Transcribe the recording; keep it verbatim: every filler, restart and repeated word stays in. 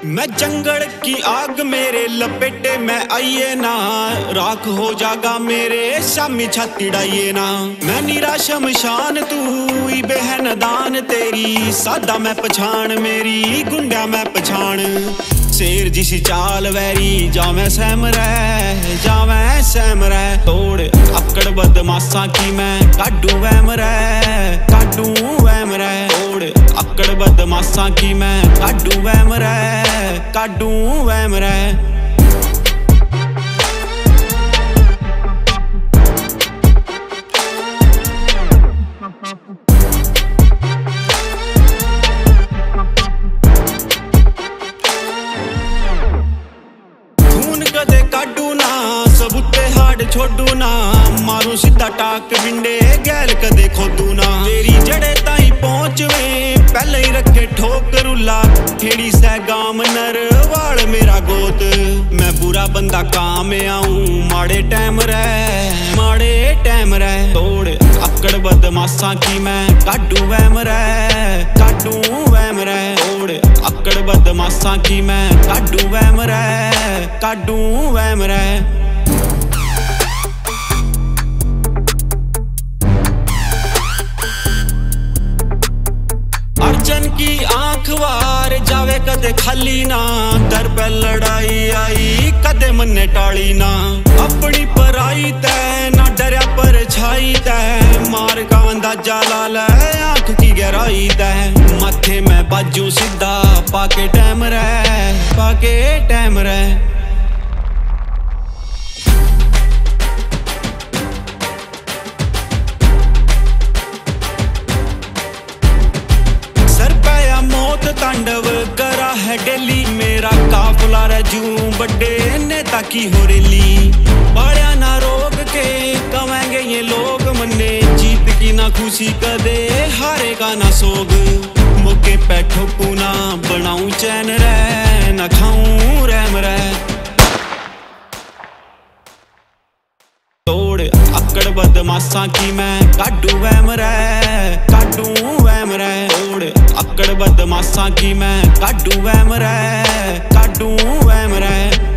मैं जंगल की आग मेरे लपेटे में आइए ना, राख हो जागा मेरे शामी छाती डाइए ना। मैं नीरा शमशान तू ही बहन दान तेरी, सादा मैं पछाण मेरी गुंडा मैं पछाण। शेर जिसी चाल वैरी जावे सहम रह जावे सहम रह, तोड़ अकड़ बदमाशा की मैं काडू वहम रह काडू वहम रह। तोड़ अकड़ बदमाशा की मैं काडू वहम रह काडू वहम रह। कदे काडू ना सबूते हाड छोड़ू ना, मारू सीधा टाक विंडे गैल कदे खोदू ना। तेरी जड़े ताई पहुंचवे पहले ही रखे ठोकर उला, खेड़ी सै गाम नर वाल मेरा गोत। मैं बुरा बंदा काम आऊं माड़े टाइम रह माड़े टाइम रह। तोड़ अकड़ बदमाशा की मैं काडू वहम रह काडू वहम रह। तोड़ अकड़ बदमाशा की मैं काडू वहम रह काडू वहम रह। अर्जन की आंख वार जावे कदे खाली ना, दर पे लड़ाई आई कदे मन्ने टाली ना। अपनी पराई तै ना डरिया पर छाई तै, मार का अंदाजा ला ले आंख की गहराई तै। माथे में बाजू सीधा पाके टैम रह पाके टैम रह। तांडव करा है डेली मेरा काफला रजू बड़े नेता की हो रेली। बाड़िया ना रोक के कमाएंगे ये लोग मन्ने, जीत की ना खुशी कदे हारेगा ना सोग। मौके पे ठोकू ना बनाऊं चैन रह ना खाऊं रहम रह। तोड़ अकड़ बदमाशा की मैं काडू वहम रह काडू वहम रह। तोड़ अकड़ बदमाशा की मैं काडू वहम रह काडू वहम रह।